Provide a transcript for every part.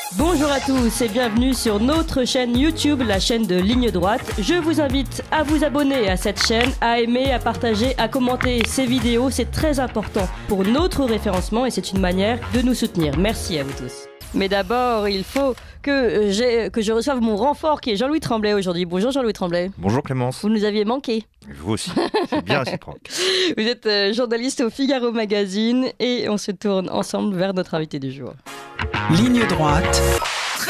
Bonjour à tous et bienvenue sur notre chaîne YouTube, la chaîne de Ligne Droite. Je vous invite à vous abonner à cette chaîne, à aimer, à partager, à commenter ces vidéos. C'est très important pour notre référencement et c'est une manière de nous soutenir. Merci à vous tous. Mais d'abord, il faut que je reçoive mon renfort qui est Jean-Louis Tremblay aujourd'hui. Bonjour Jean-Louis Tremblay. Bonjour Clémence. Vous nous aviez manqué. Vous aussi, c'est bien réciproque. Vous êtes journaliste au Figaro Magazine et on se tourne ensemble vers notre invité du jour. Ligne droite. Très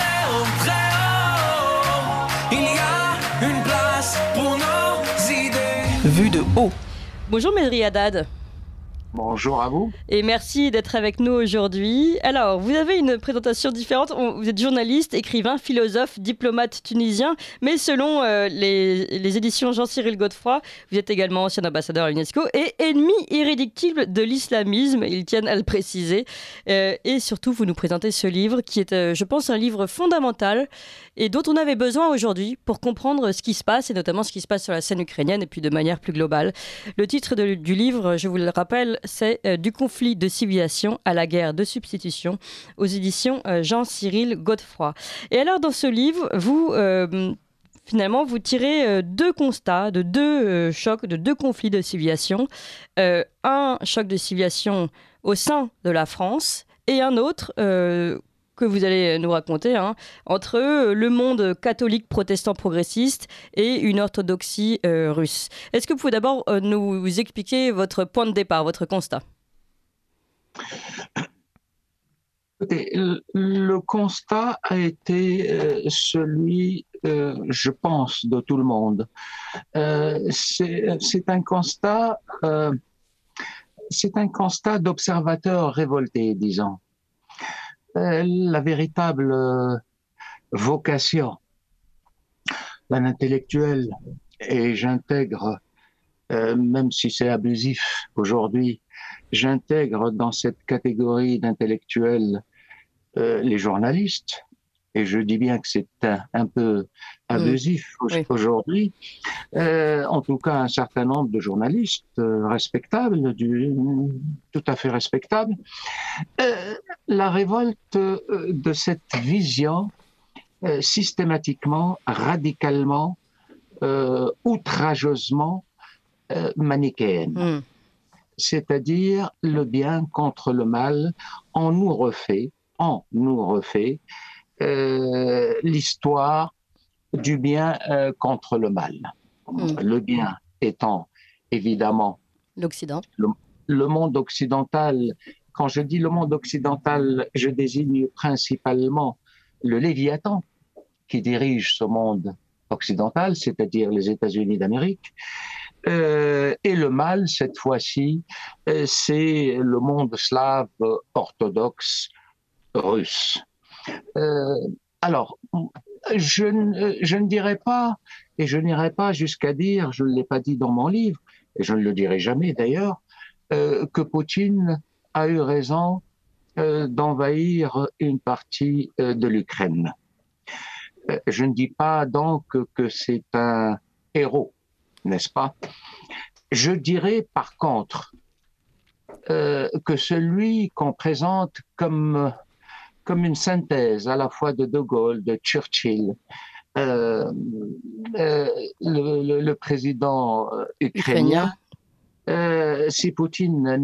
haut, il y a une place pour nos idées. Vue de haut. Bonjour Medri Haddad. Bonjour à vous. Et merci d'être avec nous aujourd'hui. Alors, vous avez une présentation différente. Vous êtes journaliste, écrivain, philosophe, diplomate tunisien. Mais selon les éditions Jean-Cyril Godefroy, vous êtes également ancien ambassadeur à l'UNESCO et ennemi irréductible de l'islamisme. Ils tiennent à le préciser. Et surtout, vous nous présentez ce livre qui est, je pense, un livre fondamental et dont on avait besoin aujourd'hui pour comprendre ce qui se passe et notamment ce qui se passe sur la scène ukrainienne et puis de manière plus globale. Le titre du livre, je vous le rappelle, c'est Du conflit de civilisation à la guerre de substitution aux éditions Jean-Cyril Godefroy. Et alors dans ce livre, vous finalement vous tirez deux constats de deux chocs, de deux conflits de civilisation. Un choc de civilisation au sein de la France et un autre que vous allez nous raconter, entre le monde catholique protestant progressiste et une orthodoxie russe. Est-ce que vous pouvez d'abord nous expliquer votre point de départ, votre constat ? Écoutez, le constat a été celui, je pense, de tout le monde. C'est un constat d'observateurs révoltés, disons. La véritable vocation d'un intellectuel, et j'intègre, même si c'est abusif aujourd'hui, j'intègre dans cette catégorie d'intellectuels les journalistes, et je dis bien que c'est un peu abusif aujourd'hui, en tout cas un certain nombre de journalistes respectables, tout à fait respectables, la révolte de cette vision systématiquement, radicalement, outrageusement manichéenne. C'est-à-dire le bien contre le mal, on nous refait l'histoire du bien contre le mal. Le bien étant évidemment l'Occident. Le monde occidental. Quand je dis le monde occidental, je désigne principalement le Léviathan qui dirige ce monde occidental, c'est-à-dire les États-Unis d'Amérique. Et le mal, cette fois-ci, c'est le monde slave orthodoxe russe. Alors, je ne dirais pas, et je n'irai pas jusqu'à dire, je ne l'ai pas dit dans mon livre, et je ne le dirai jamais d'ailleurs, que Poutine a eu raison d'envahir une partie de l'Ukraine. Je ne dis pas donc que c'est un héros, n'est-ce pas? Je dirais par contre que celui qu'on présente comme une synthèse à la fois de De Gaulle, de Churchill, le président ukrainien, si Poutine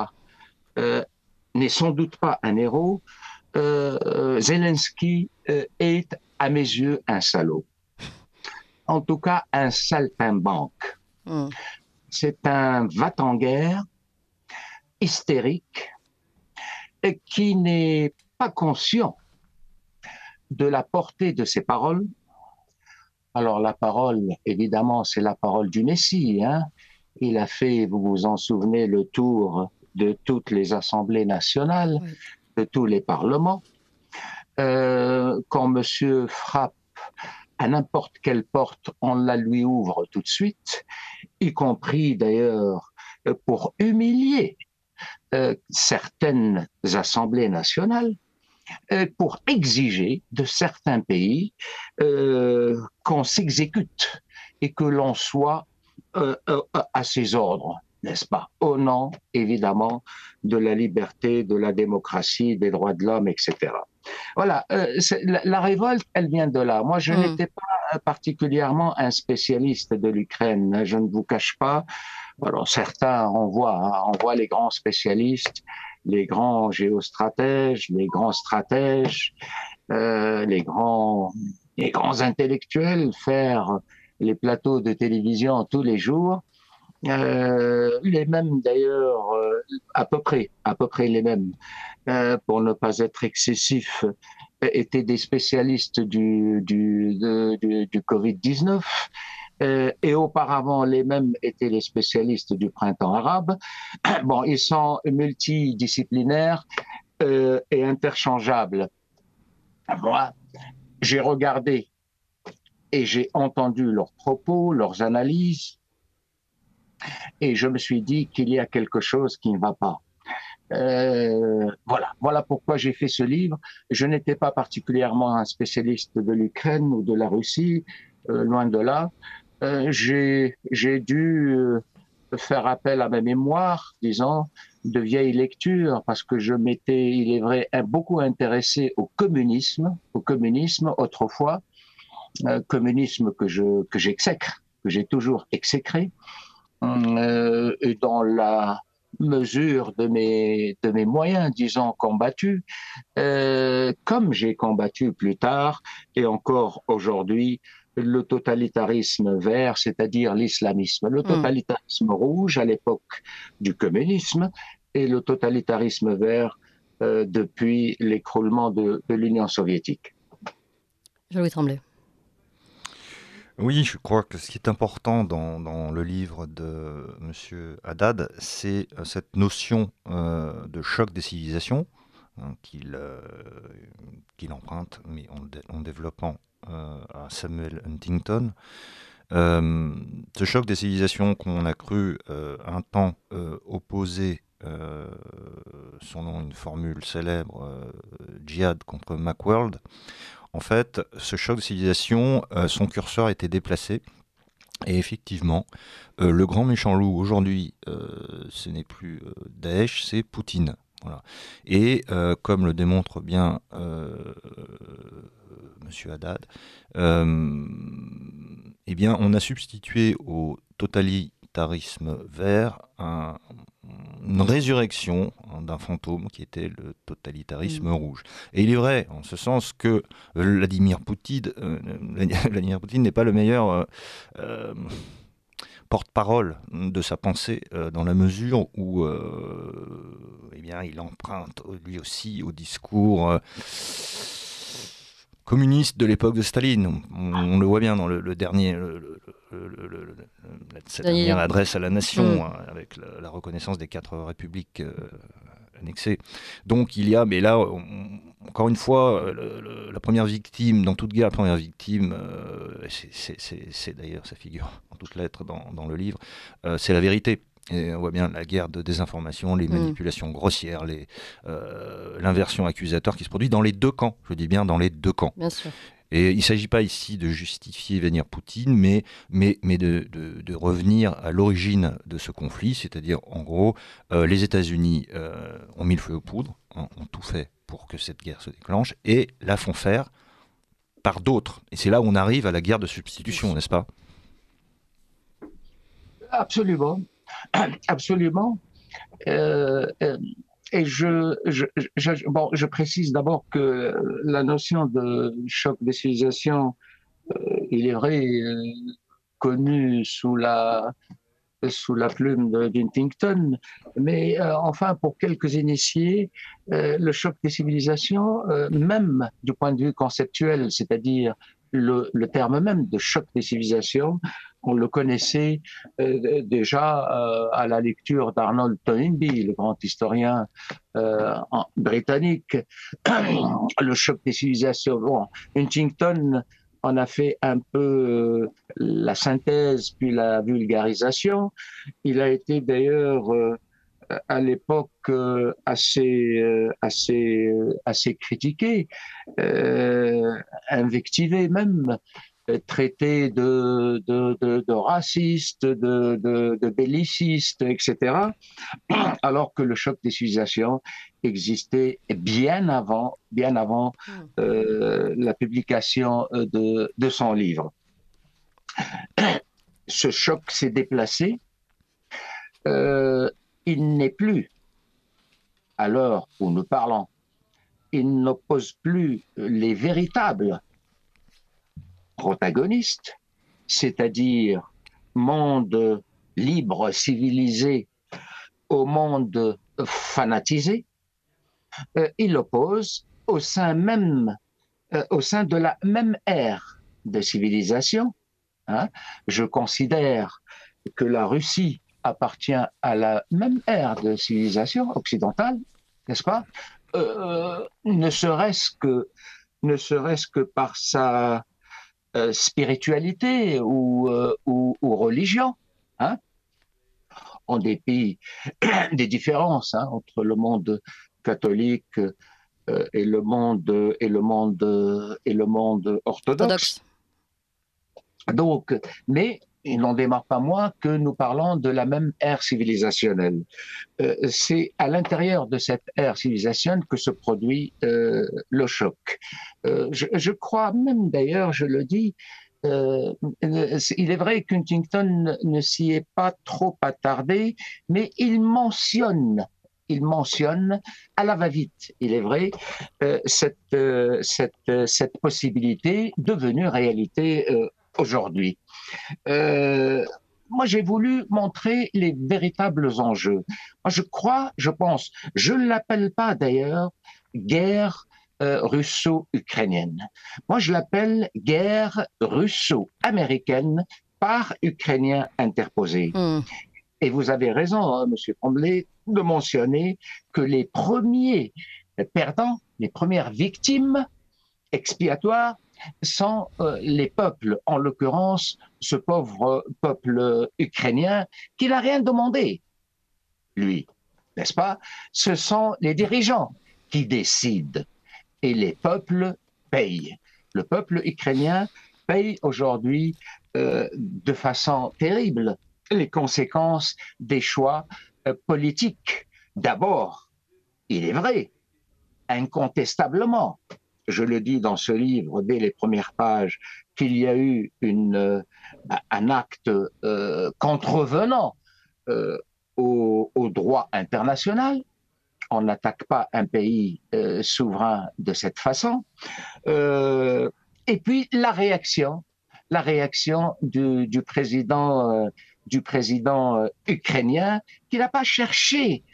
n'est sans doute pas un héros, Zelensky est à mes yeux un salaud. En tout cas, un saltimbanque. C'est un va-t-en-guerre hystérique et qui n'est pas conscient de la portée de ses paroles. Alors la parole, évidemment, c'est la parole du Messie. Il a fait, vous vous en souvenez, le tour de toutes les assemblées nationales, de tous les parlements. Quand monsieur frappe à n'importe quelle porte, on la lui ouvre tout de suite, y compris d'ailleurs pour humilier certaines assemblées nationales, pour exiger de certains pays qu'on s'exécute et que l'on soit à ses ordres, n'est-ce pas? Au nom, évidemment, de la liberté, de la démocratie, des droits de l'homme, etc. Voilà, la révolte, elle vient de là. Moi, je Mm. n'étais pas particulièrement un spécialiste de l'Ukraine, je ne vous cache pas. Alors, certains, on voit les grands spécialistes, les grands géostratèges, les grands stratèges, les grands intellectuels faire les plateaux de télévision tous les jours. Les mêmes d'ailleurs, à peu près les mêmes, pour ne pas être excessif, étaient des spécialistes du Covid-19. Et auparavant, les mêmes étaient les spécialistes du printemps arabe. Bon, ils sont multidisciplinaires et interchangeables. Moi, j'ai regardé et j'ai entendu leurs propos, leurs analyses, et je me suis dit qu'il y a quelque chose qui ne va pas. Voilà pourquoi j'ai fait ce livre. Je n'étais pas particulièrement un spécialiste de l'Ukraine ou de la Russie, loin de là. J'ai dû faire appel à ma mémoire, disons, de vieilles lectures, parce que je m'étais, il est vrai, beaucoup intéressé au communisme autrefois, communisme que j'exècre, que j'ai toujours exécré, et dans la mesure de mes moyens, disons, combattus, comme j'ai combattu plus tard et encore aujourd'hui le totalitarisme vert, c'est-à-dire l'islamisme, le totalitarisme rouge à l'époque du communisme et le totalitarisme vert depuis l'écroulement de l'Union soviétique. Jean-Louis Tremblay. Oui, je crois que ce qui est important dans le livre de Monsieur Haddad, c'est cette notion de choc des civilisations hein, qu'il emprunte, mais en développant à Samuel Huntington. Ce choc des civilisations qu'on a cru un temps opposer, selon une formule célèbre, djihad contre Macworld. En fait, ce choc de civilisation, son curseur était déplacé. Et effectivement, le grand méchant loup aujourd'hui, ce n'est plus Daesh, c'est Poutine. Voilà. Et comme le démontre bien Monsieur Haddad, eh bien, on a substitué au totalitarisme vert une résurrection d'un fantôme qui était le totalitarisme rouge. Et il est vrai, en ce sens que Vladimir Poutine n'est pas le meilleur porte-parole de sa pensée dans la mesure où eh bien, il emprunte lui aussi au discours communiste de l'époque de Staline. On le voit bien dans le dernier, cette dernière adresse à la nation, avec la reconnaissance des 4 républiques annexées. Donc il y a, mais là, encore une fois, la première victime, dans toute guerre, la première victime, c'est d'ailleurs, ça figure en toutes lettres dans le livre, c'est la vérité. Et on voit bien la guerre de désinformation, les manipulations grossières, l'inversion accusatoire qui se produit dans les deux camps. Je dis bien dans les deux camps. Bien sûr. Et il ne s'agit pas ici de justifier Vladimir Poutine, mais de revenir à l'origine de ce conflit, c'est-à-dire en gros, les États-Unis ont mis le feu aux poudres, ont tout fait pour que cette guerre se déclenche, et la font faire par d'autres. Et c'est là où on arrive à la guerre de substitution, n'est-ce pas ? Absolument. Absolument. Et je précise d'abord que la notion de choc des civilisations, il est vrai, connue sous la plume d'Huntington, mais enfin, pour quelques initiés, le choc des civilisations, même du point de vue conceptuel, c'est-à-dire le terme même de choc des civilisations, on le connaissait déjà à la lecture d'Arnold Toynbee, le grand historien britannique. Le choc des civilisations. Bon, Huntington en a fait un peu la synthèse puis la vulgarisation. Il a été d'ailleurs à l'époque assez critiqué, invectivé même, traité de raciste, de belliciste, etc. Alors que le choc des civilisations existé bien avant la publication de son livre. Ce choc s'est déplacé. Il n'est plus, à l'heure où nous parlons, il n'oppose plus les véritables protagonistes, c'est-à-dire monde libre, civilisé, au monde fanatisé. Il oppose au sein de la même ère de civilisation. Je considère que la Russie appartient à la même ère de civilisation occidentale, n'est-ce pas? Ne serait-ce que par sa spiritualité ou religion, en dépit des différences entre le monde catholique et le monde orthodoxe. Donc, mais il n'en démarre pas moins que nous parlons de la même ère civilisationnelle. C'est à l'intérieur de cette ère civilisationnelle que se produit le choc. Je crois même, d'ailleurs, je le dis, il est vrai qu'Huntington ne s'y est pas trop attardé, mais il mentionne à la va-vite, il est vrai, cette possibilité devenue réalité aujourd'hui. Moi, j'ai voulu montrer les véritables enjeux. Moi, je ne l'appelle pas d'ailleurs guerre russo-ukrainienne. Moi, je l'appelle guerre russo-américaine par Ukrainiens interposés. Et vous avez raison, Monsieur Tremblay, de mentionner que les premiers perdants, les premières victimes expiatoires sont les peuples, en l'occurrence ce pauvre peuple ukrainien qui n'a rien demandé, lui, n'est-ce pas? Ce sont les dirigeants qui décident et les peuples payent. Le peuple ukrainien paye aujourd'hui de façon terrible les conséquences des choix politiques. D'abord, il est vrai, incontestablement, je le dis dans ce livre dès les premières pages, qu'il y a eu un acte contrevenant au droit international. On n'attaque pas un pays souverain de cette façon. Et puis la réaction du président ukrainien, qui n'a pas cherché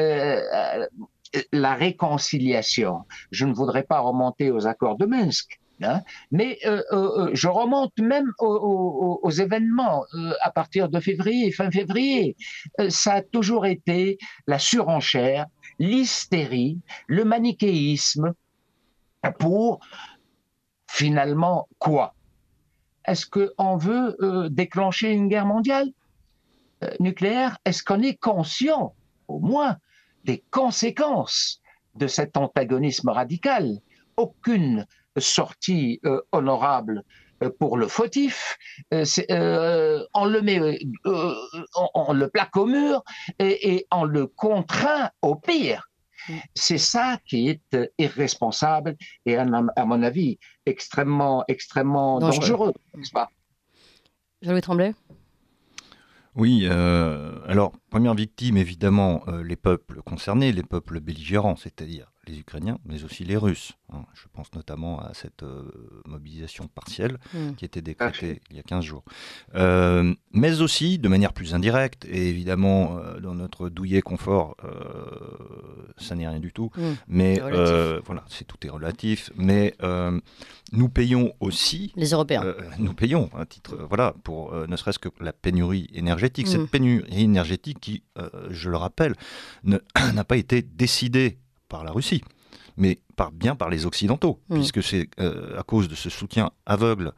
la réconciliation. Je ne voudrais pas remonter aux accords de Minsk, mais je remonte même aux événements à partir de février, fin février. Ça a toujours été la surenchère, l'hystérie, le manichéisme pour finalement quoi? Est-ce qu'on veut déclencher une guerre mondiale nucléaire? Est-ce qu'on est conscient, au moins, des conséquences de cet antagonisme radical? Aucune sortie honorable pour le fautif. On le plaque au mur et on le contraint au pire. C'est ça qui est irresponsable et, à mon avis, extrêmement dangereux, n'est-ce pas? Jean-Louis Tremblay. Oui, alors, première victime, évidemment, les peuples concernés, les peuples belligérants, c'est-à-dire les Ukrainiens, mais aussi les Russes. Je pense notamment à cette mobilisation partielle qui a été décrétée il y a 15 jours. Mais aussi, de manière plus indirecte, et évidemment, dans notre douillet confort, ça n'est rien du tout, mais voilà, tout est relatif, mais nous payons aussi... Les Européens. Nous payons, à titre, pour ne serait-ce que la pénurie énergétique. Cette pénurie énergétique qui, je le rappelle, n'a pas été décidée par la Russie, mais bien par les Occidentaux, puisque c'est à cause de ce soutien aveugle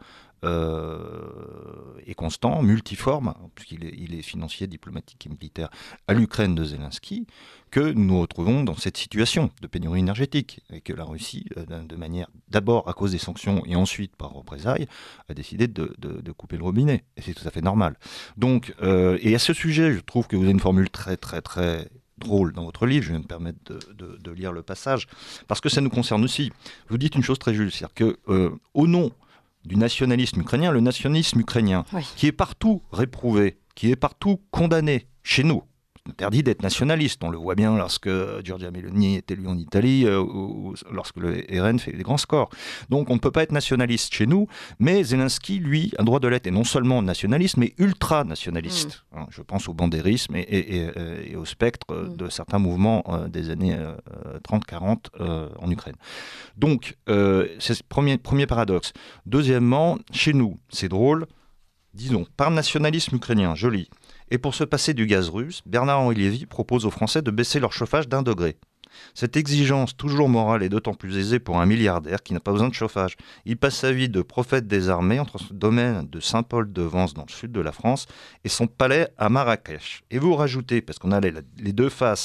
et constant, multiforme, puisqu'il est financier, diplomatique et militaire, à l'Ukraine de Zelensky, que nous nous retrouvons dans cette situation de pénurie énergétique, et que la Russie, de manière, d'abord à cause des sanctions et ensuite par représailles, a décidé de couper le robinet. Et c'est tout à fait normal. Donc, et à ce sujet, je trouve que vous avez une formule très, très, très drôle dans votre livre, je vais me permettre de lire le passage, parce que ça nous concerne aussi. Vous dites une chose très juste, c'est-à-dire que au nom du nationalisme ukrainien, le nationalisme ukrainien, Oui. qui est partout réprouvé, qui est partout condamné chez nous, interdit d'être nationaliste. On le voit bien lorsque Giorgia Meloni est élu en Italie, ou lorsque le RN fait des grands scores. Donc on ne peut pas être nationaliste chez nous, mais Zelensky, lui, a le droit de l'être, et non seulement nationaliste, mais ultra-nationaliste. Je pense au bandérisme et au spectre de certains mouvements des années 30-40 en Ukraine. Donc, c'est le premier paradoxe. Deuxièmement, chez nous, c'est drôle, disons, par nationalisme ukrainien, je lis. Et pour se passer du gaz russe, Bernard-Henri Lévy propose aux Français de baisser leur chauffage d'1 degré. Cette exigence, toujours morale, est d'autant plus aisée pour un milliardaire qui n'a pas besoin de chauffage. Il passe sa vie de prophète des armées entre son domaine de Saint-Paul-de-Vence dans le sud de la France et son palais à Marrakech. Et vous rajoutez, parce qu'on a les deux faces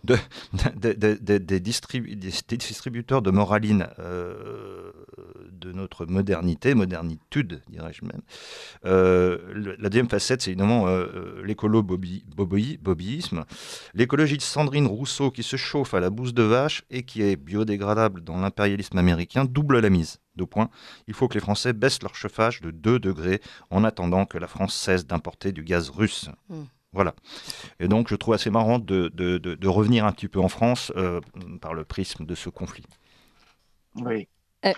des distributeurs de moraline de notre modernitude, dirais-je même. La deuxième facette, c'est évidemment l'écolo-bobbyisme. L'écologiste Sandrine Rousseau, qui se chauffe à la bouse de vache et qui est biodégradable dans l'impérialisme américain, double la mise. 2 points. Il faut que les Français baissent leur chauffage de 2 degrés en attendant que la France cesse d'importer du gaz russe. Voilà. Et donc, je trouve assez marrant de revenir un petit peu en France par le prisme de ce conflit. Oui.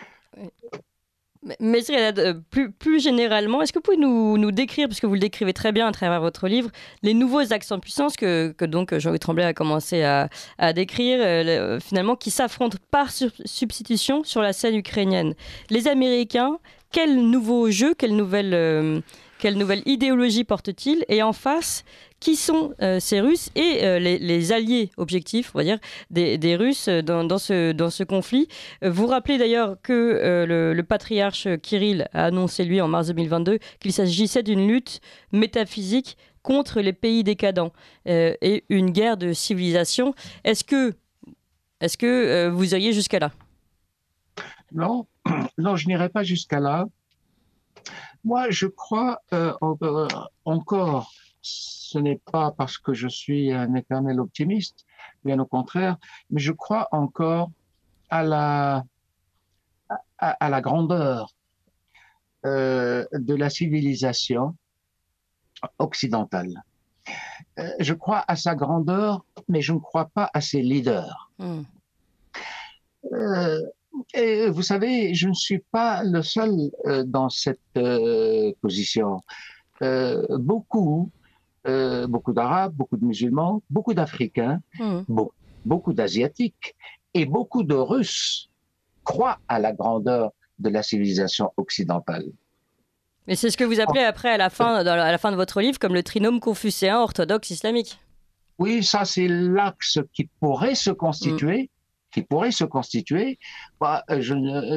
Mais plus généralement, est-ce que vous pouvez nous décrire, parce que vous le décrivez très bien à travers votre livre, les nouveaux accents de puissance que donc Jean-Louis Tremblay a commencé à décrire, finalement, qui s'affrontent par substitution sur la scène ukrainienne. Les Américains, quel nouveau jeu, quelle nouvelle idéologie portent-ils? Et en face, qui sont ces Russes et les alliés objectifs, on va dire, des Russes dans ce conflit? Vous rappelez d'ailleurs que le patriarche Kirill a annoncé, lui, en mars 2022, qu'il s'agissait d'une lutte métaphysique contre les pays décadents et une guerre de civilisation. Est-ce que vous iriez jusqu'à là? Non, je n'irai pas jusqu'à là. Moi, je crois encore, ce n'est pas parce que je suis un éternel optimiste, bien au contraire, mais je crois encore à la grandeur de la civilisation occidentale. Je crois à sa grandeur, mais je ne crois pas à ses leaders. Et vous savez, je ne suis pas le seul dans cette position. Beaucoup d'Arabes, beaucoup de musulmans, beaucoup d'Africains, beaucoup d'Asiatiques et beaucoup de Russes croient à la grandeur de la civilisation occidentale. Mais c'est ce que vous appelez après, à la fin de votre livre, comme le trinôme confucéen orthodoxe islamique. Oui, ça c'est l'axe qui pourrait se constituer. Bah, je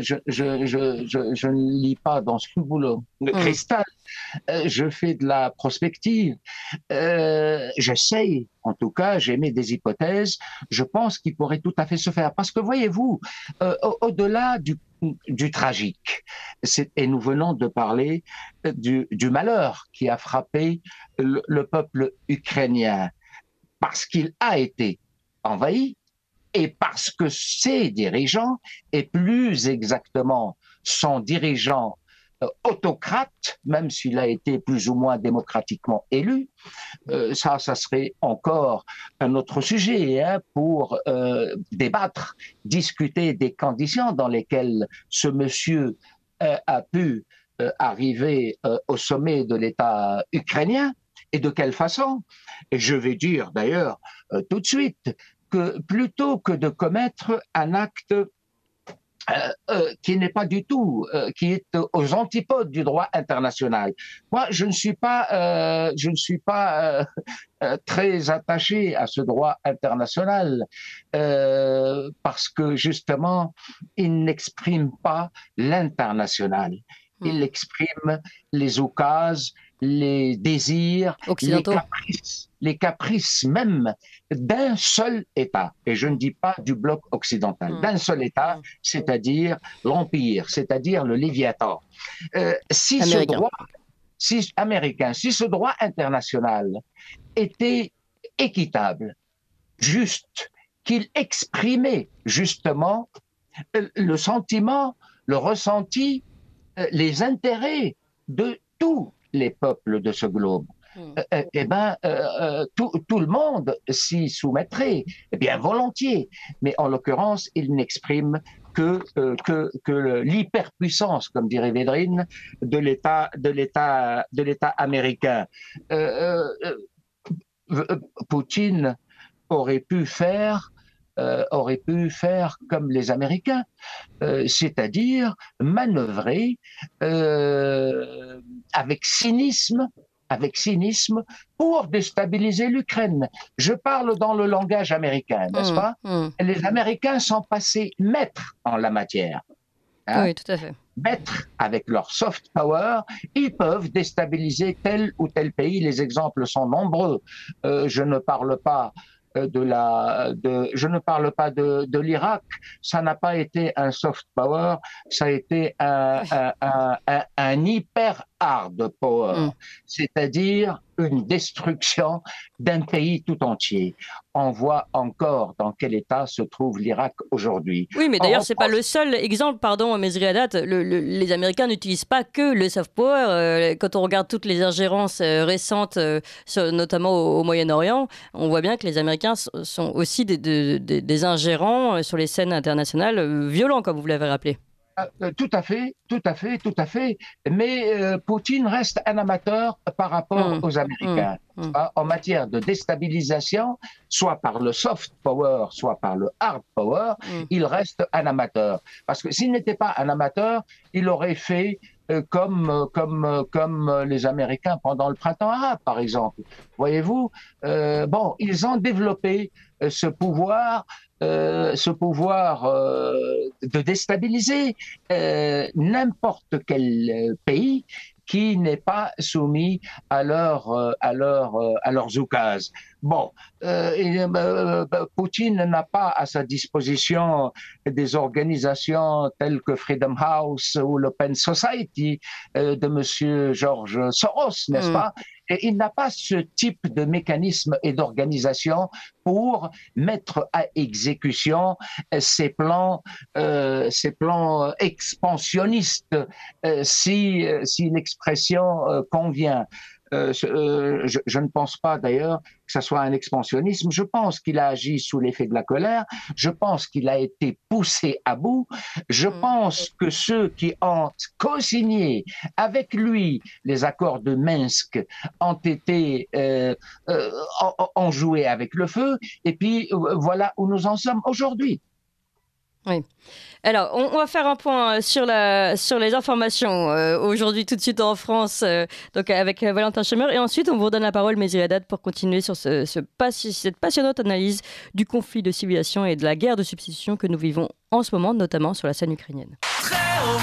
ne lis pas dans ce boulot de cristal. Je fais de la prospective. J'essaye, en tout cas, j'émets des hypothèses. Je pense qu'il pourrait tout à fait se faire. Parce que voyez-vous, au-delà du tragique, et nous venons de parler du malheur qui a frappé le peuple ukrainien, parce qu'il a été envahi, et parce que ses dirigeants, et plus exactement son dirigeant autocrate, même s'il a été plus ou moins démocratiquement élu, ça serait encore un autre sujet pour débattre, discuter des conditions dans lesquelles ce monsieur a pu arriver au sommet de l'État ukrainien et de quelle façon. Et je vais dire d'ailleurs tout de suite que plutôt que de commettre un acte qui n'est pas du tout, qui est aux antipodes du droit international. Moi, je ne suis pas très attaché à ce droit international parce que justement, il n'exprime pas l'international. Il exprime les oukases, les désirs, les caprices même d'un seul État. Et je ne dis pas du bloc occidental, d'un seul État, c'est-à-dire l'Empire, c'est-à-dire le Léviathan. Si ce droit international était équitable, juste, qu'il exprimait justement le sentiment, le ressenti, les intérêts de tous les peuples de ce globe. Tout le monde s'y soumettrait, eh bien volontiers. Mais en l'occurrence, il n'exprime que l'hyperpuissance, comme dirait Védrine, de l'État américain. Poutine aurait pu faire comme les Américains, c'est-à-dire manœuvrer avec cynisme pour déstabiliser l'Ukraine. Je parle dans le langage américain, n'est-ce pas? Les Américains sont passés maîtres en la matière. Hein? Oui, tout à fait. Maîtres avec leur soft power, ils peuvent déstabiliser tel ou tel pays. Les exemples sont nombreux. Je ne parle pas de l'Irak. Ça n'a pas été un soft power, ça a été un hyper hard power, c'est-à-dire une destruction d'un pays tout entier. On voit encore dans quel état se trouve l'Irak aujourd'hui. Oui, mais d'ailleurs, c'est pas le seul exemple, pardon, Mesri Haddad. Les Américains n'utilisent pas que le soft power. Quand on regarde toutes les ingérences récentes, notamment au Moyen-Orient, on voit bien que les Américains sont aussi des ingérants sur les scènes internationales violents, comme vous l'avez rappelé. Tout à fait. Mais Poutine reste un amateur par rapport aux Américains. En matière de déstabilisation, soit par le soft power, soit par le hard power, il reste un amateur. Parce que s'il n'était pas un amateur, il aurait fait comme les Américains pendant le printemps arabe, par exemple. Voyez-vous, ils ont développé ce pouvoir de déstabiliser n'importe quel pays qui n'est pas soumis à leurs oukases. Poutine n'a pas à sa disposition des organisations telles que Freedom House ou l'Open Society de Monsieur George Soros, n'est-ce pas? Et il n'a pas ce type de mécanisme et d'organisation pour mettre à exécution ces plans expansionnistes, si l'expression convient. Je ne pense pas d'ailleurs que ce soit un expansionnisme. Je pense qu'il a agi sous l'effet de la colère. Je pense qu'il a été poussé à bout. Je pense que ceux qui ont co-signé avec lui les accords de Minsk ont joué avec le feu. Et puis voilà où nous en sommes aujourd'hui. Oui. Alors, on va faire un point sur les informations aujourd'hui, tout de suite en France, donc avec Valentin Chemer. Et ensuite, on vous redonne la parole, Mesri Haddad, pour continuer sur cette passionnante analyse du conflit de civilisation et de la guerre de substitution que nous vivons en ce moment, notamment sur la scène ukrainienne. Très haut,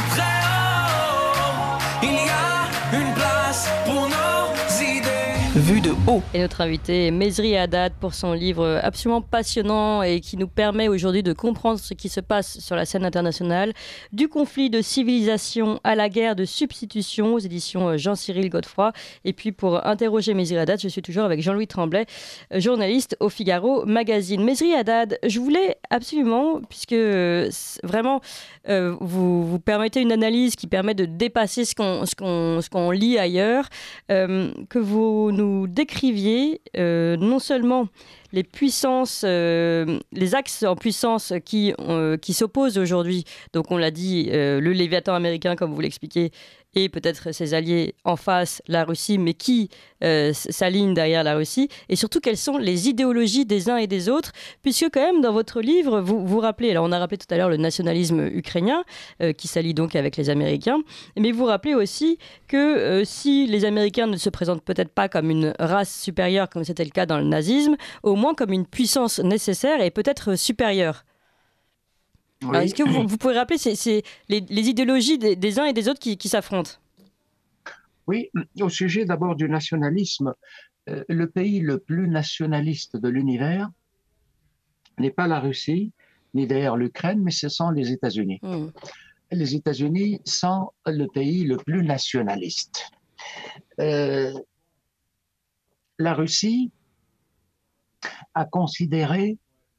il y a une place pour nos idées. Vue de haut. Et notre invité est Mesri Haddad pour son livre absolument passionnant et qui nous permet aujourd'hui de comprendre ce qui se passe sur la scène internationale, du conflit de civilisation à la guerre de substitution aux éditions Jean-Cyril Godefroy. Et puis pour interroger Mesri Haddad, je suis toujours avec Jean-Louis Tremblay, journaliste au Figaro Magazine. Mesri Haddad, je voulais absolument, puisque vraiment vous permettez une analyse qui permet de dépasser ce qu'on lit ailleurs, que vous nous décriviez non seulement les puissances, les axes en puissance qui s'opposent aujourd'hui. Donc on l'a dit, le Léviathan américain, comme vous l'expliquez, et peut-être ses alliés en face, la Russie, mais qui s'alignent derrière la Russie, et surtout quelles sont les idéologies des uns et des autres, puisque quand même dans votre livre, vous rappelez, alors on a rappelé tout à l'heure le nationalisme ukrainien, qui s'allie donc avec les Américains, mais vous rappelez aussi que si les Américains ne se présentent peut-être pas comme une race supérieure, comme c'était le cas dans le nazisme, au moins comme une puissance nécessaire et peut-être supérieure. Oui. Alors, est-ce que vous pouvez rappeler c'est les idéologies des uns et des autres qui s'affrontent? Oui, au sujet d'abord du nationalisme, le pays le plus nationaliste de l'univers n'est pas la Russie, ni d'ailleurs l'Ukraine, mais ce sont les États-Unis. Les États-Unis sont le pays le plus nationaliste. La Russie a considéré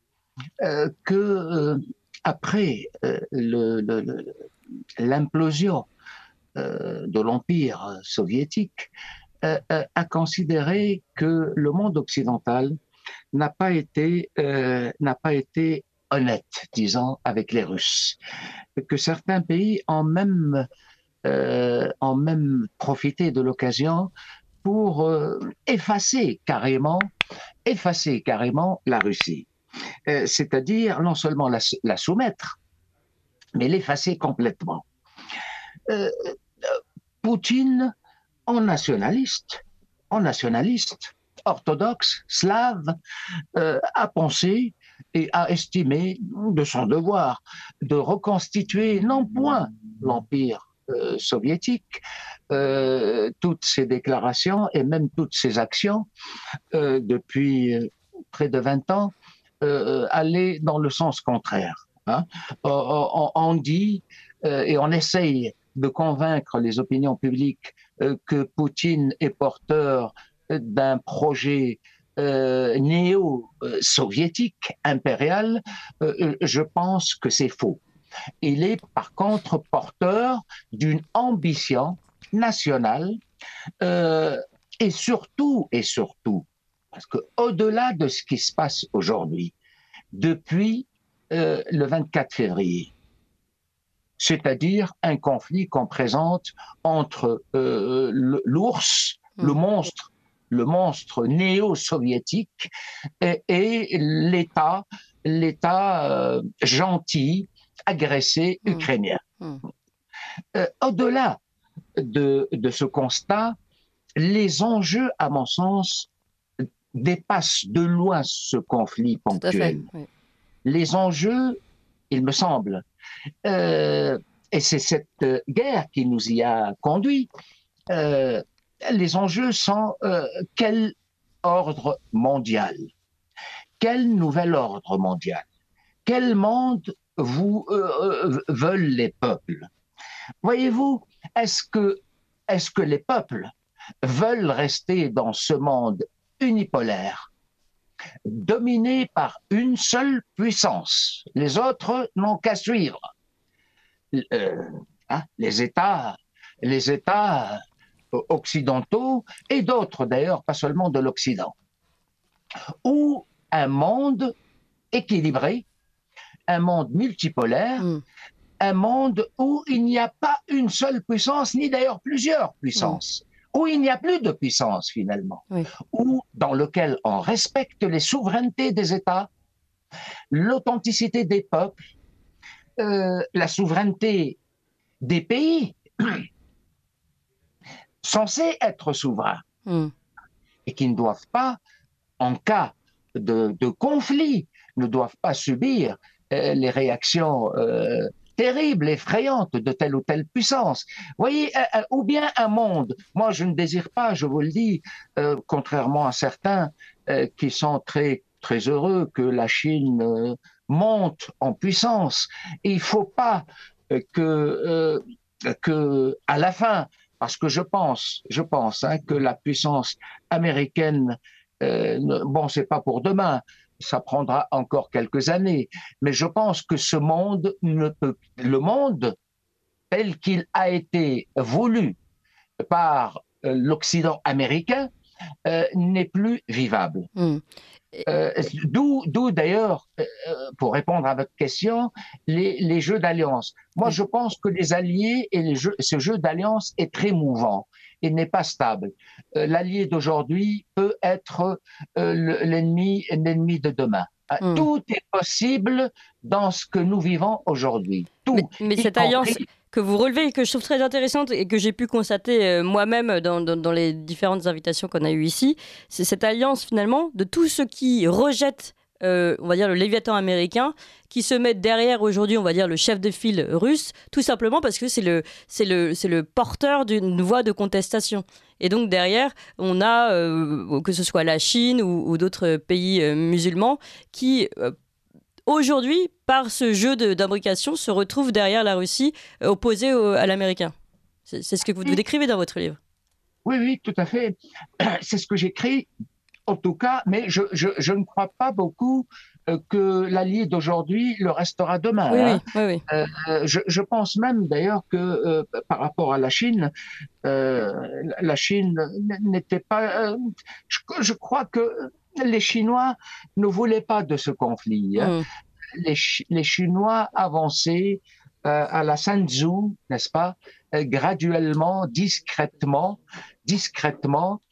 que après l'implosion de l'Empire soviétique, a considéré que le monde occidental n'a pas été honnête, disons, avec les Russes, que certains pays ont même profité de l'occasion pour effacer carrément la Russie. C'est-à-dire non seulement la soumettre, mais l'effacer complètement. Poutine, en nationaliste, orthodoxe, slave, a pensé et a estimé de son devoir de reconstituer non point l'Empire soviétique, toutes ses déclarations et même toutes ses actions depuis près de 20 ans allaient dans le sens contraire. Hein. On dit et on essaye de convaincre les opinions publiques que Poutine est porteur d'un projet néo-soviétique, impérial. Je pense que c'est faux. Il est par contre porteur d'une ambition nationale et surtout, parce qu'au-delà de ce qui se passe aujourd'hui, depuis le 24 février, c'est-à-dire un conflit qu'on présente entre l'ours, le monstre néo-soviétique et l'État gentil, agressé ukrainien. Au-delà de ce constat, les enjeux, à mon sens, dépassent de loin ce conflit ponctuel. Oui. Les enjeux, il me semble, et c'est cette guerre qui nous y a conduits, les enjeux sont quel ordre mondial? Quel nouvel ordre mondial? Quel monde veulent les peuples? Voyez-vous, est-ce que les peuples veulent rester dans ce monde unipolaire, dominé par une seule puissance? Les autres n'ont qu'à suivre. Les États occidentaux et d'autres d'ailleurs, pas seulement de l'Occident. Ou un monde équilibré, un monde multipolaire, un monde où il n'y a pas une seule puissance, ni d'ailleurs plusieurs puissances, où il n'y a plus de puissance finalement, ou dans lequel on respecte les souverainetés des États, l'authenticité des peuples, la souveraineté des pays censés être souverains et qui ne doivent pas, en cas de conflit, ne doivent pas subir les réactions terribles, effrayantes de telle ou telle puissance. Vous voyez, ou bien un monde, moi je ne désire pas, je vous le dis, contrairement à certains qui sont très, très heureux que la Chine monte en puissance. Et il ne faut pas que à la fin, parce que je pense que la puissance américaine, bon, c'est pas pour demain, ça prendra encore quelques années, mais je pense que ce monde le monde tel qu'il a été voulu par l'Occident américain n'est plus vivable. D'où d'ailleurs, pour répondre à votre question, les jeux d'alliance. Moi, je pense que les alliés et ce jeu d'alliance est très mouvant et n'est pas stable. L'allié d'aujourd'hui peut être l'ennemi de demain. Tout est possible dans ce que nous vivons aujourd'hui. Mais cette alliance que vous relevez et que je trouve très intéressante et que j'ai pu constater moi-même dans les différentes invitations qu'on a eues ici, c'est cette alliance finalement de tous ceux qui rejettent on va dire le Léviathan américain, qui se met derrière aujourd'hui, on va dire le chef de file russe, tout simplement parce que c'est le porteur d'une voie de contestation. Et donc derrière, on a, que ce soit la Chine ou d'autres pays musulmans, qui aujourd'hui, par ce jeu d'imbrication, se retrouvent derrière la Russie, opposée à l'américain. C'est ce que vous décrivez dans votre livre. Oui, tout à fait. C'est ce que j'écris en tout cas, mais je ne crois pas beaucoup que l'allié d'aujourd'hui le restera demain. Oui, Hein. oui, oui, oui. Je pense même d'ailleurs que par rapport à la Chine, la Chine n'était pas. Je crois que les Chinois ne voulaient pas de ce conflit. Hein. Mm. Les Chinois avançaient à la Sun Tzu, n'est-ce pas, graduellement, discrètement,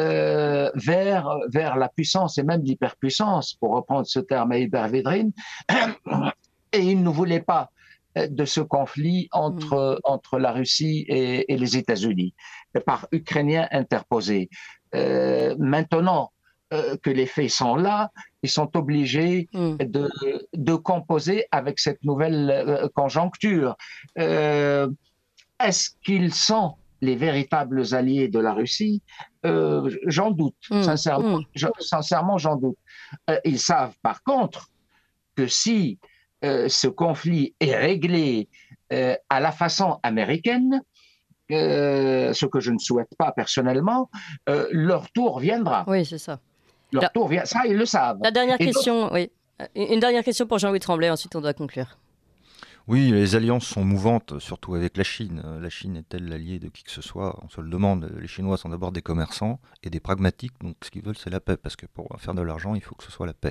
vers la puissance et même l'hyperpuissance, pour reprendre ce terme à Hubert Védrine, et ils ne voulaient pas de ce conflit entre la Russie et les États-Unis, par Ukrainiens interposés. Maintenant que les faits sont là, ils sont obligés de composer avec cette nouvelle conjoncture. Est-ce qu'ils sont les véritables alliés de la Russie? J'en doute, sincèrement, j'en doute. Ils savent par contre que si ce conflit est réglé à la façon américaine, ce que je ne souhaite pas personnellement, leur tour viendra. Oui, c'est ça. Leur tour vient, ça ils le savent. La dernière question, oui. Une dernière question pour Jean-Louis Tremblay, ensuite on doit conclure. Oui, les alliances sont mouvantes, surtout avec la Chine. La Chine est-elle l'allié de qui que ce soit? On se le demande. Les Chinois sont d'abord des commerçants et des pragmatiques, donc ce qu'ils veulent c'est la paix, parce que pour faire de l'argent, il faut que ce soit la paix.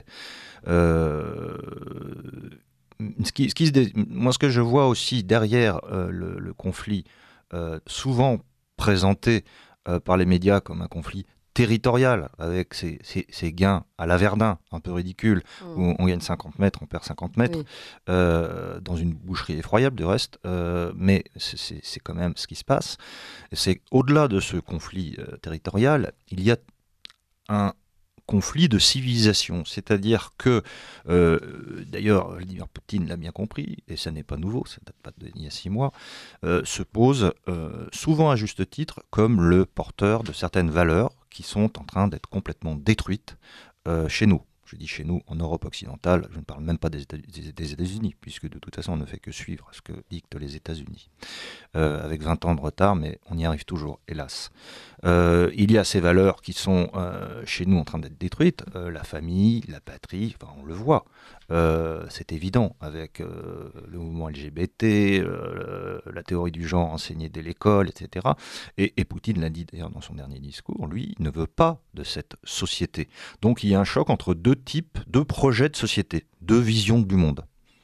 Moi, ce que je vois aussi derrière le conflit, souvent présenté par les médias comme un conflit territorial, avec ces gains à la Verdun, un peu ridicules, où on gagne 50 mètres, on perd 50 mètres, dans une boucherie effroyable du reste, mais c'est quand même ce qui se passe. C'est au-delà de ce conflit territorial, il y a un conflit de civilisation, c'est-à-dire que, d'ailleurs, Vladimir Poutine l'a bien compris, et ça n'est pas nouveau, ça date pas d'il y a 6 mois, se pose souvent à juste titre comme le porteur de certaines valeurs qui sont en train d'être complètement détruites chez nous. Je dis chez nous, en Europe occidentale, je ne parle même pas des États-Unis, puisque de toute façon on ne fait que suivre ce que dictent les États-Unis. Avec 20 ans de retard, mais on y arrive toujours, hélas. Il y a ces valeurs qui sont chez nous en train d'être détruites, la famille, la patrie, enfin, on le voit. C'est évident avec le mouvement LGBT, la théorie du genre enseignée dès l'école, etc. Et Poutine l'a dit d'ailleurs dans son dernier discours, lui, il ne veut pas de cette société. Donc il y a un choc entre deux types, deux projets de société, deux visions du monde.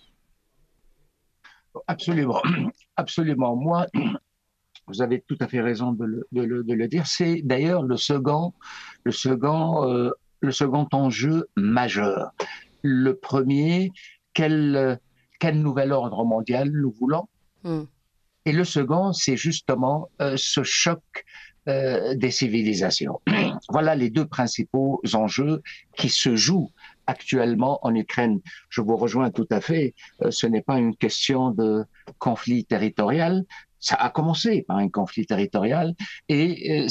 Absolument, absolument. Moi, vous avez tout à fait raison de le dire. C'est d'ailleurs le second enjeu majeur. Le premier, quel nouvel ordre mondial nous voulons? Et le second, c'est justement ce choc des civilisations. Voilà les deux principaux enjeux qui se jouent actuellement en Ukraine. Je vous rejoins tout à fait. Ce n'est pas une question de conflit territorial. Ça a commencé par un conflit territorial et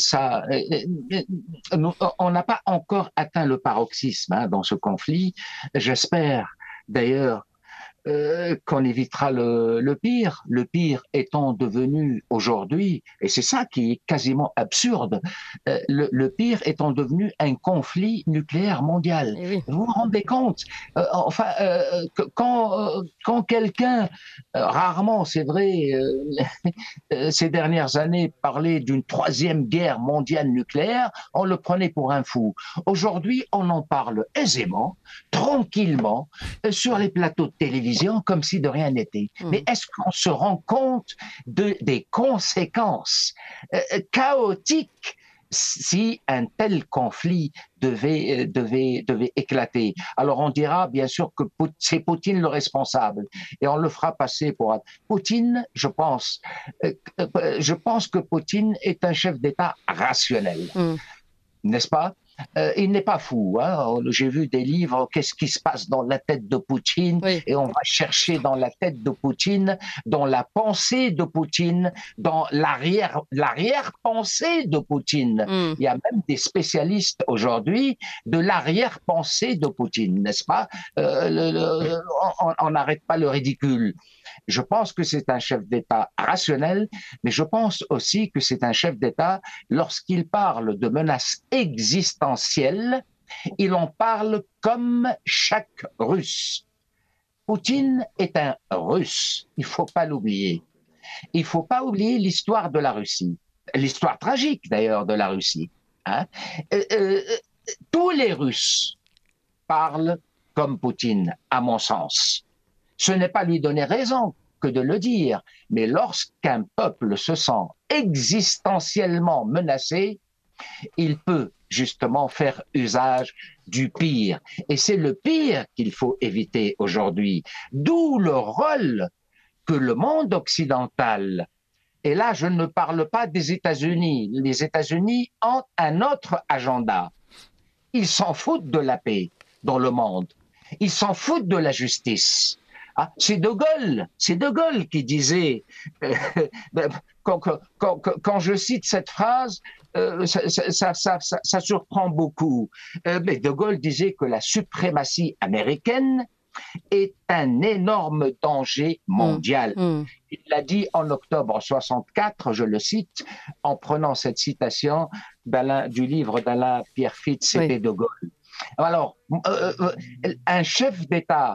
on n'a pas encore atteint le paroxysme dans ce conflit. J'espère d'ailleurs qu'on évitera le pire étant devenu aujourd'hui, et c'est ça qui est quasiment absurde, le pire étant devenu un conflit nucléaire mondial. Oui. Vous vous rendez compte quand quelqu'un, rarement c'est vrai, ces dernières années parlait d'une 3e guerre mondiale nucléaire, on le prenait pour un fou. Aujourd'hui, on en parle aisément, tranquillement, sur les plateaux de télévision, comme si de rien n'était. Mais est-ce qu'on se rend compte des conséquences chaotiques si un tel conflit devait éclater? Alors on dira bien sûr que c'est Poutine le responsable et on le fera passer pour Poutine. Je pense que Poutine est un chef d'État rationnel, n'est-ce pas? Il n'est pas fou. Hein. J'ai vu des livres, qu'est-ce qui se passe dans la tête de Poutine, et on va chercher dans la tête de Poutine, dans la pensée de Poutine, dans l'arrière-pensée de Poutine. Il y a même des spécialistes aujourd'hui de l'arrière-pensée de Poutine, n'est-ce pas? On n'arrête pas le ridicule. Je pense que c'est un chef d'État rationnel, mais je pense aussi que c'est un chef d'État, lorsqu'il parle de menaces existentielles, Il en parle comme chaque Russe. Poutine est un Russe, il ne faut pas l'oublier. Il ne faut pas oublier l'histoire de la Russie, l'histoire tragique d'ailleurs de la Russie. Hein. Tous les Russes parlent comme Poutine, à mon sens. Ce n'est pas lui donner raison que de le dire, mais lorsqu'un peuple se sent existentiellement menacé, il peut justement faire usage du pire. Et c'est le pire qu'il faut éviter aujourd'hui. D'où le rôle que le monde occidental, et là je ne parle pas des États-Unis, les États-Unis ont un autre agenda. Ils s'en foutent de la paix dans le monde. Ils s'en foutent de la justice. Ah, c'est De Gaulle qui disait, quand je cite cette phrase, ça surprend beaucoup. Mais De Gaulle disait que la suprématie américaine est un énorme danger mondial. Il l'a dit en octobre 64, je le cite, en prenant cette citation du livre d'Alain Pierrefitte, c'était De Gaulle. Alors, un chef d'État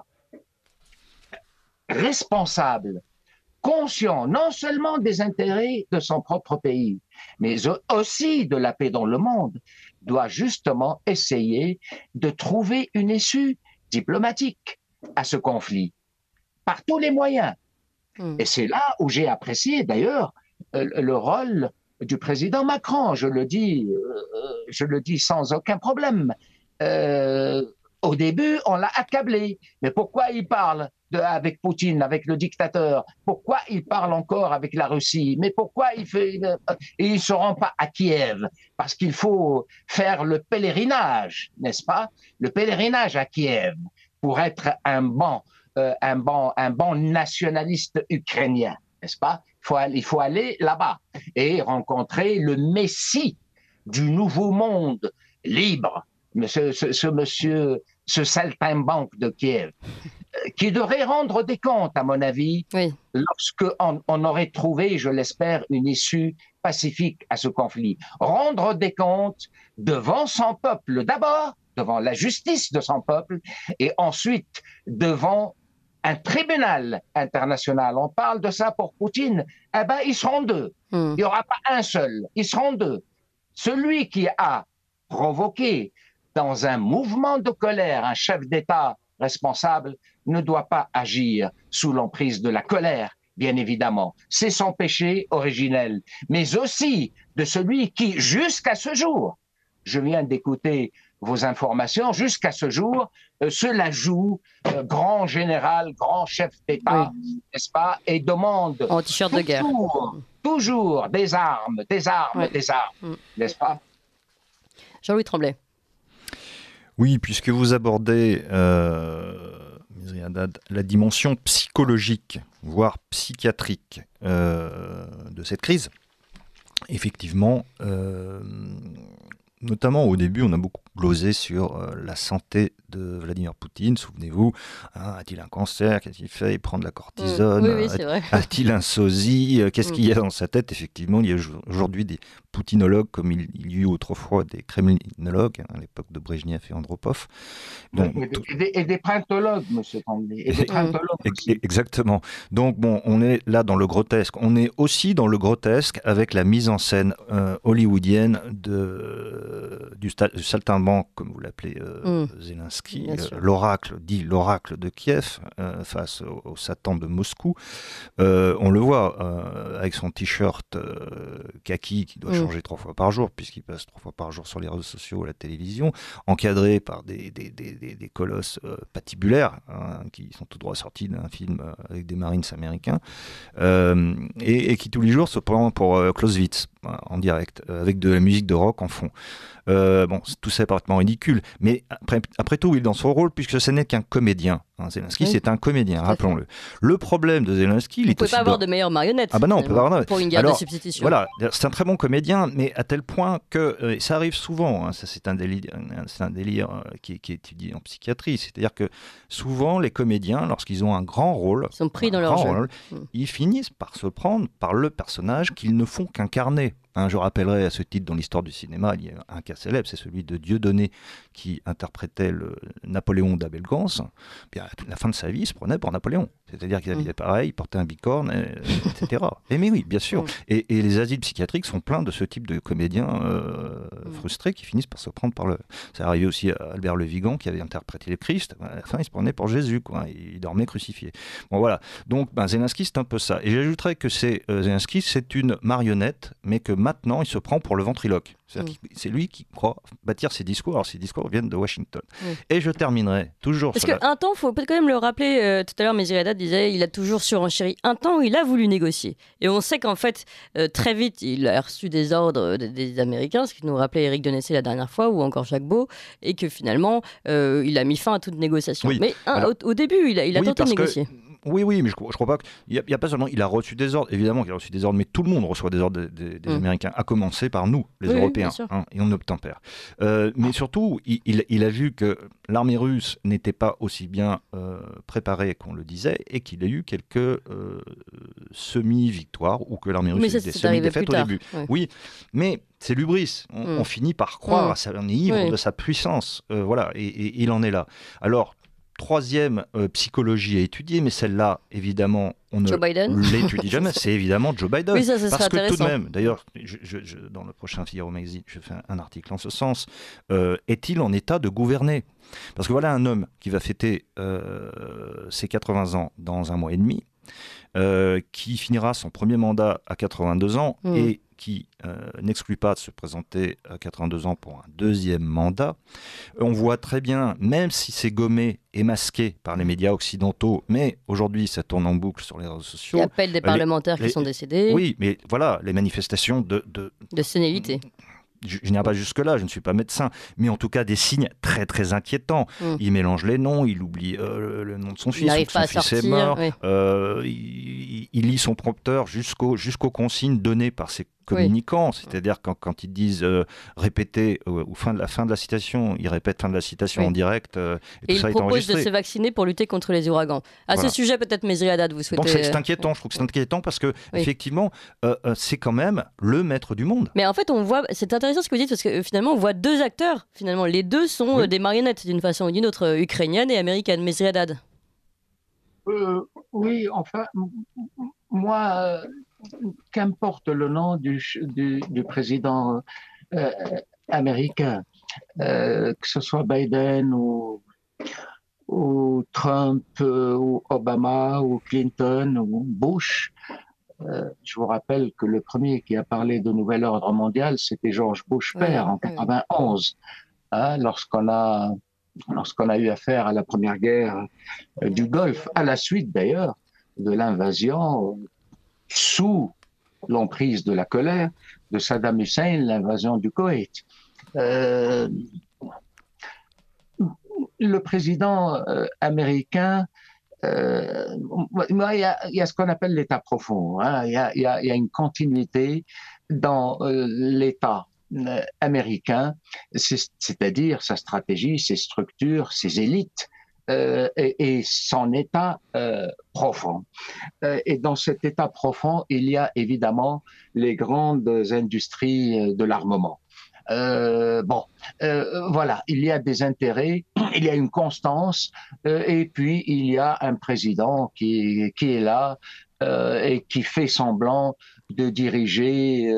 responsable, conscient non seulement des intérêts de son propre pays, mais aussi de la paix dans le monde, doit justement essayer de trouver une issue diplomatique à ce conflit, par tous les moyens. Et c'est là où j'ai apprécié d'ailleurs le rôle du président Macron, je le dis sans aucun problème. Au début, on l'a accablé. Mais pourquoi il parle avec Poutine, avec le dictateur? Pourquoi il parle encore avec la Russie? Mais pourquoi il ne se rend pas à Kiev? Parce qu'il faut faire le pèlerinage, n'est-ce pas? Le pèlerinage à Kiev pour être un bon nationaliste ukrainien, n'est-ce pas? Il faut aller là-bas et rencontrer le messie du nouveau monde libre, ce saltimbanque de Kiev, qui devrait rendre des comptes, à mon avis, lorsqu'on aurait trouvé, je l'espère, une issue pacifique à ce conflit. Rendre des comptes devant son peuple, d'abord, devant la justice de son peuple, et ensuite devant un tribunal international. On parle de ça pour Poutine. Eh bien, ils seront deux. Il n'y aura pas un seul. Ils seront deux. Celui qui a provoqué dans un mouvement de colère un chef d'État responsable ne doit pas agir sous l'emprise de la colère, bien évidemment. C'est son péché originel. Mais aussi de celui qui, jusqu'à ce jour, je viens d'écouter vos informations, jusqu'à ce jour, cela joue grand général, grand chef d'État, n'est-ce pas, et demande en t-shirt de guerre. Toujours des armes, n'est-ce pas? Jean-Louis Tremblay. Oui, puisque vous abordez, Mizri Haddad, la dimension psychologique, voire psychiatrique de cette crise, effectivement, notamment au début, on a beaucoup glosé sur la santé de Vladimir Poutine. Souvenez-vous, a-t-il un cancer? Qu'est-ce qu'il fait? Il prend de la cortisone? Oui, c'est vrai. A-t-il un sosie? Qu'est-ce qu'il y a dans sa tête? Effectivement, il y a aujourd'hui des poutinologues, comme il y a eu autrefois des kremlinologues, à l'époque de Brejnev et Andropov. Donc, et des printologues, monsieur Tremblay. Et des printologues aussi. Exactement. Donc, bon, on est là dans le grotesque. On est aussi dans le grotesque avec la mise en scène hollywoodienne du saltimbanque, comme vous l'appelez, Zelensky, l'oracle de Kiev, face au Satan de Moscou. On le voit avec son t-shirt kaki qui doit changer 3 fois par jour, puisqu'il passe 3 fois par jour sur les réseaux sociaux, à la télévision, encadré par des colosses patibulaires, qui sont tout droit sortis d'un film avec des Marines américains, et qui tous les jours se prend pour Clausewitz en direct, avec de la musique de rock en fond. Bon, tout ça est parfaitement ridicule, mais après tout, il est dans son rôle, puisque ce n'est qu'un comédien. Zelensky, c'est un comédien, rappelons-le. Le problème de Zelensky, il est aussi... On ne peut pas avoir de meilleures marionnettes. Ah bah non, on peut pas avoir... Pour une guerre de substitution. Voilà, c'est un très bon comédien, mais à tel point que, ça arrive souvent, ça c'est un délire qui est étudié en psychiatrie, c'est-à-dire que souvent les comédiens, lorsqu'ils ont un grand rôle, ils sont pris dans leur jeu. Ils finissent par se prendre par le personnage qu'ils ne font qu'incarner. Hein, je rappellerai à ce titre, dans l'histoire du cinéma, il y a un cas célèbre, c'est celui de Dieudonné qui interprétait le Napoléon d'Abel Gance. Puis à la fin de sa vie, il se prenait pour Napoléon. C'est-à-dire qu'il habillait pareil, il portait un bicorne, etc. Et mais oui, bien sûr. Et les asiles psychiatriques sont pleins de ce type de comédiens frustrés qui finissent par se prendre par le... Ça arrivé aussi à Albert Le Vigan qui avait interprété le Christ. À la fin, il se prenait pour Jésus, quoi. Il dormait crucifié. Bon, voilà. Donc, Zelensky, c'est un peu ça. Et j'ajouterais que Zelensky, c'est une marionnette, mais que maintenant, il se prend pour le ventriloque. C'est lui qui croit bâtir ses discours. Alors, ses discours viennent de Washington. Et je terminerai toujours Parce qu'un temps, il faut peut-être quand même le rappeler, tout à l'heure, Mehdi Haddad disait il a toujours surenchéri. Un temps, il a voulu négocier. Et on sait qu'en fait, très vite, il a reçu des ordres des Américains, ce qui nous rappelait Éric Denessé la dernière fois, ou encore Jacques Beau, et que finalement, il a mis fin à toute négociation. Oui. Mais au début, il a tenté de négocier. Oui, mais je crois pas qu'il y a pas seulement... Il a reçu des ordres, évidemment qu'il a reçu des ordres, mais tout le monde reçoit des ordres des Américains, à commencer par nous, les Européens, et on obtempère. Mais surtout, il a vu que l'armée russe n'était pas aussi bien préparée qu'on le disait, et qu'il a eu quelques semi-victoires, ou que l'armée russe était semi-défaite au début. Oui, mais... C'est l'hubris. On finit par croire, on est ivre de sa puissance. Voilà, et il en est là. Alors, troisième psychologie à étudier, mais celle-là, évidemment, on ne l'étudie jamais, c'est évidemment Joe Biden. Oui, ça parce que intéressant. tout de même, d'ailleurs, dans le prochain Figaro Magazine, je fais un article en ce sens, est-il en état de gouverner ? Parce que voilà un homme qui va fêter ses 80 ans dans un mois et demi, qui finira son premier mandat à 82 ans et qui n'exclut pas de se présenter à 82 ans pour un deuxième mandat. On voit très bien, même si c'est gommé et masqué par les médias occidentaux, mais aujourd'hui ça tourne en boucle sur les réseaux sociaux. Il appelle des parlementaires qui sont décédés. Oui, mais voilà, les manifestations de sénilité. Je n'irai pas jusque-là, je ne suis pas médecin, mais en tout cas des signes très très inquiétants. Il mélange les noms, il oublie le nom de son fils, son fils est mort, il lit son prompteur jusqu'aux consignes données par ses communicants, c'est-à-dire quand ils disent répéter ou fin de la citation, ils répètent fin de la citation en direct et tout ça est enregistré. Il propose de se vacciner pour lutter contre les ouragans. À ce sujet, peut-être Mehdi Haddad, vous souhaitez... Donc c'est inquiétant, je trouve que c'est inquiétant parce que effectivement, c'est quand même le maître du monde. Mais en fait, on voit, c'est intéressant ce que vous dites parce que finalement, on voit deux acteurs. Finalement, les deux sont des marionnettes d'une façon ou d'une autre, ukrainienne et américaine. Mehdi Haddad. Oui, enfin, moi, qu'importe le nom du président américain, que ce soit Biden ou Trump, ou Obama, ou Clinton, ou Bush, je vous rappelle que le premier qui a parlé de nouvel ordre mondial, c'était George Bush père en 91, lorsqu'on a eu affaire à la première guerre du Golfe, à la suite d'ailleurs de l'invasion sous l'emprise de la colère de Saddam Hussein, l'invasion du Koweït. Le président américain, il y a ce qu'on appelle l'État profond. Il y a une continuité dans l'État américain, c'est-à-dire sa stratégie, ses structures, ses élites et son État profond. Et dans cet État profond, il y a évidemment les grandes industries de l'armement. Voilà, il y a des intérêts, il y a une constance, et puis il y a un président qui est là et qui fait semblant de diriger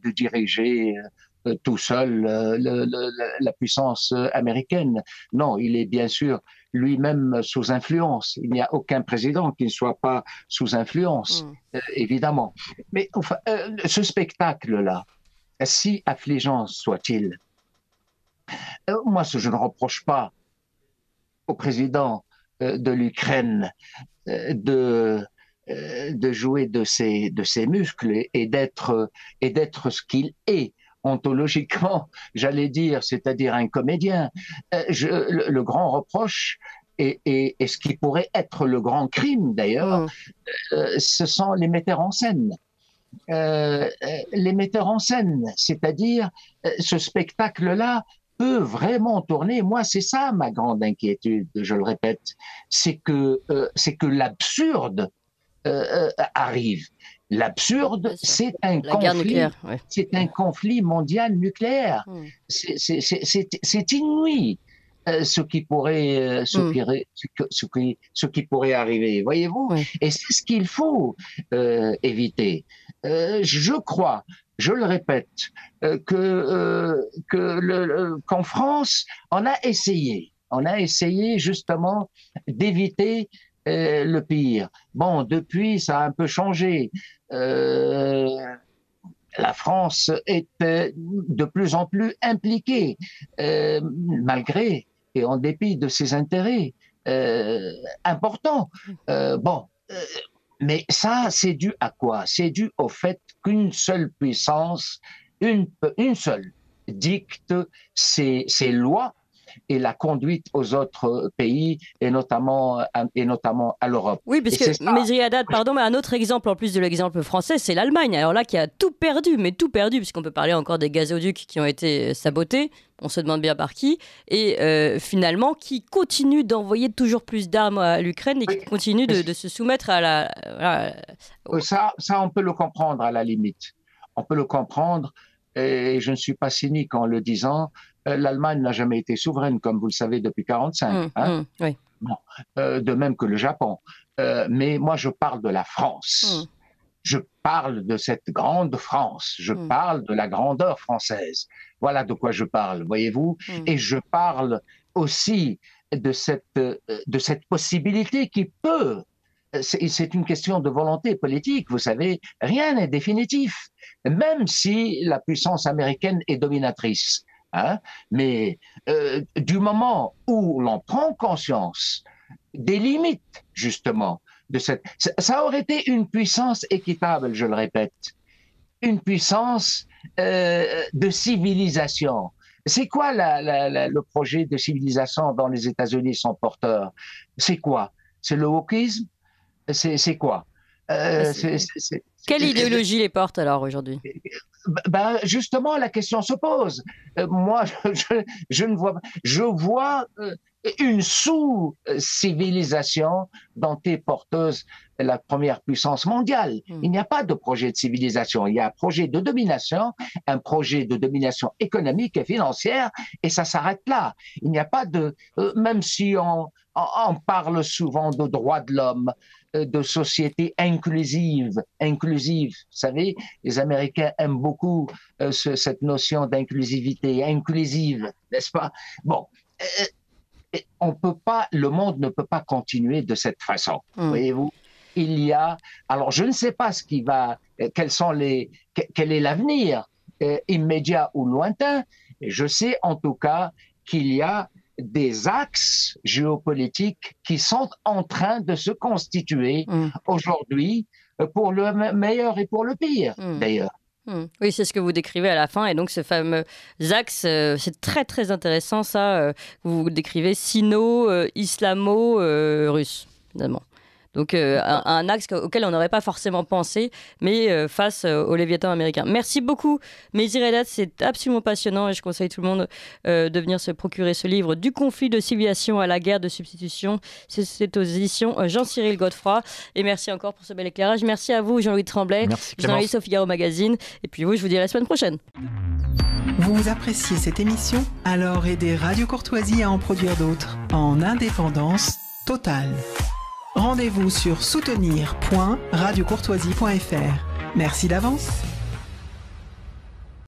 tout seul la puissance américaine. Non, il est bien sûr lui-même sous influence. Il n'y a aucun président qui ne soit pas sous influence, évidemment. Mais enfin, ce spectacle-là, si affligeant soit-il, moi, je ne reproche pas au président de l'Ukraine de jouer de ses muscles et d'être ce qu'il est ontologiquement, j'allais dire, c'est-à-dire un comédien. Le grand reproche et ce qui pourrait être le grand crime d'ailleurs, ce sont les metteurs en scène. Les metteurs en scène, c'est-à-dire ce spectacle-là peut vraiment tourner. Moi, c'est ça ma grande inquiétude, je le répète, c'est que l'absurde arrive. L'absurde, c'est un La guerre conflit. nucléaire. Ouais. C'est un conflit mondial nucléaire. C'est inouï ce qui pourrait, ce qui pourrait arriver, voyez-vous. Ouais. Et c'est ce qu'il faut éviter. Je crois, je le répète, qu'en France, on a essayé justement d'éviter le pire. Bon, depuis, ça a un peu changé. La France est de plus en plus impliquée, malgré et en dépit de ses intérêts importants. Mais ça, c'est dû à quoi? C'est dû au fait qu'une seule puissance, une seule, dicte ses lois et la conduite aux autres pays, et notamment à l'Europe. Oui, parce que Mezri Haddad, pardon, mais un autre exemple en plus de l'exemple français, c'est l'Allemagne. Alors là, qui a tout perdu, puisqu'on peut parler encore des gazoducs qui ont été sabotés, on se demande bien par qui, et finalement, qui continue d'envoyer toujours plus d'armes à l'Ukraine et qui continue de se soumettre à la... Ça, on peut le comprendre à la limite. On peut le comprendre, et je ne suis pas cynique en le disant. L'Allemagne n'a jamais été souveraine, comme vous le savez, depuis 1945. Oui. Bon, de même que le Japon. Mais moi, je parle de la France. Je parle de cette grande France. Je parle de la grandeur française. Voilà de quoi je parle, voyez-vous. Et je parle aussi de cette possibilité qui peut... C'est une question de volonté politique, vous savez. Rien n'est définitif, même si la puissance américaine est dominatrice. Mais du moment où l'on prend conscience des limites, justement, de ça aurait été une puissance équitable, je le répète, une puissance de civilisation. C'est quoi le projet de civilisation dont les États-Unis sont porteurs? C'est quoi? C'est le wokisme? C'est quoi? Quelle idéologie les porte alors aujourd'hui? Justement, la question se pose. Moi, je ne vois pas. Je vois une sous-civilisation dont est porteuse la première puissance mondiale. Il n'y a pas de projet de civilisation. Il y a un projet de domination économique et financière, et ça s'arrête là. Il n'y a pas de... même si on parle souvent de droits de l'homme, de société inclusive. Vous savez, les Américains aiment beaucoup cette notion d'inclusivité, inclusive, n'est-ce pas? Bon, le monde ne peut pas continuer de cette façon, voyez-vous. Il y a, alors je ne sais pas quel est l'avenir immédiat ou lointain. Je sais en tout cas qu'il y a des axes géopolitiques qui sont en train de se constituer aujourd'hui pour le meilleur et pour le pire, d'ailleurs. Oui, c'est ce que vous décrivez à la fin. Et donc, ce fameux axe, c'est très, très intéressant, ça. Vous décrivez sino-islamo-russe, finalement. Donc, un axe auquel on n'aurait pas forcément pensé, mais face au Léviathan américain. Merci beaucoup, Mezri Haddad. C'est absolument passionnant et je conseille tout le monde de venir se procurer ce livre, Du conflit de civilisation à la guerre de substitution. C'est aux éditions Jean-Cyril Godefroy. Et merci encore pour ce bel éclairage. Merci à vous, Jean-Louis Tremblay, journaliste au Figaro Magazine. Et puis vous, je vous dis à la semaine prochaine. Vous appréciez cette émission? Alors aidez Radio Courtoisie à en produire d'autres en indépendance totale. Rendez-vous sur soutenir.radiocourtoisie.fr. Merci d'avance.